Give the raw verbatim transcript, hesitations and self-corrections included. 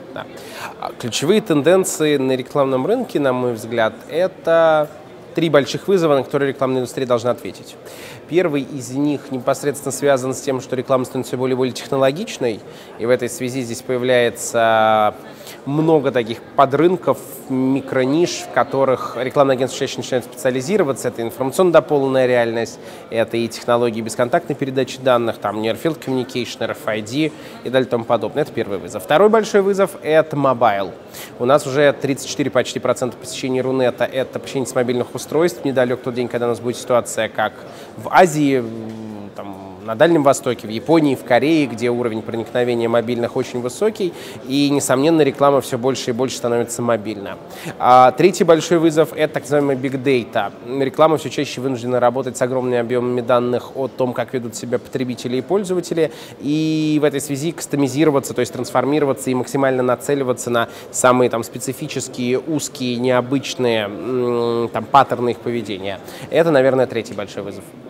Да. Ключевые тенденции на рекламном рынке, на мой взгляд, это три больших вызова, на которые рекламная индустрия должна ответить. Первый из них непосредственно связан с тем, что реклама становится все более и более технологичной, и в этой связи здесь появляется много таких подрынков, микрониш, в которых рекламные агентства чаще начинают специализироваться. Это информационно-дополненная реальность, это и технологии бесконтактной передачи данных, там Near Field Communication, эр эф ай ди и далее тому подобное. Это первый вызов. Второй большой вызов — это мобайл. У нас уже тридцать четыре почти процента посещений Рунета — это посещение с мобильных устройств. Недалек тот день, когда у нас будет ситуация, как в Азии, там, на Дальнем Востоке, в Японии, в Корее, где уровень проникновения мобильных очень высокий, и, несомненно, реклама все больше и больше становится мобильна. А третий большой вызов — это так называемый big data. Реклама все чаще вынуждена работать с огромными объемами данных о том, как ведут себя потребители и пользователи, и в этой связи кастомизироваться, то есть трансформироваться и максимально нацеливаться на самые там специфические, узкие, необычные там паттерны их поведения. Это, наверное, третий большой вызов.